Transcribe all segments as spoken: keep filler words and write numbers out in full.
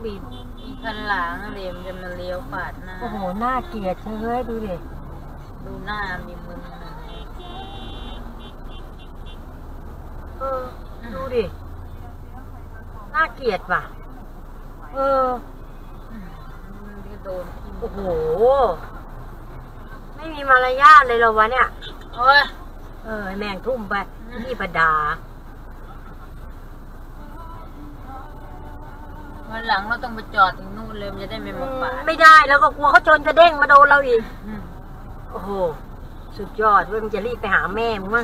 บิดอีกคันหลังเดี๋ยวมันจะมาเลี้ยวปาดหน้าโอ้โหน่าเกลียดเฮ้ยดูดิดูหน้ามีมึนเออดูดิน่าเกลียดว่ะเออโดนโอ้โหไม่มีมารยาทเลยเหรอวะเนี่ยโอ้ยเออแม่งทุ่มไปนี่ประดาวันหลังเราต้องไปจอดถึงนู่นเลยมันจะได้ไม่มาปาดไม่ได้แล้วก็กลัวเขาชนจะเด้งมาโดนเราอีกโอ้โหสุดยอดเว้ยมันจะรีบไปหาแม่มึงมั้ง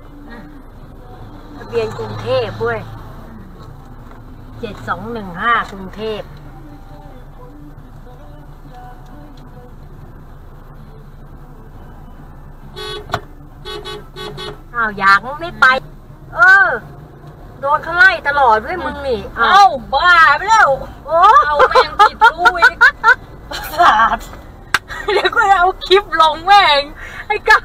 ทะเบียนกรุงเทพเว้ยเจ็ดสองหนึ่งห้ากรุงเทพอ้าวอยากไม่ไปเออโดนเขาไล่ตลอดด้วยมึงนี่เอ้าบ้าไปแล้วโอ้เอาแม่งผิดรู้อีกประสาทเดี๋ยวกูจะเอาคลิปลงแม่งไอ้กั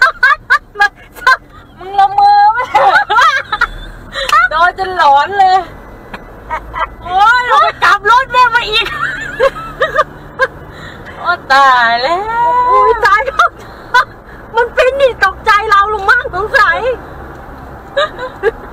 มึงละเมอไหมโดนจนหลอนเลยโอ้ยเราไปกลับรถแม่มาอีกโอ้ตายแล้วโอ้ยตายแล้วมันเป็นนี่ตกใจเราลงมากสงสัย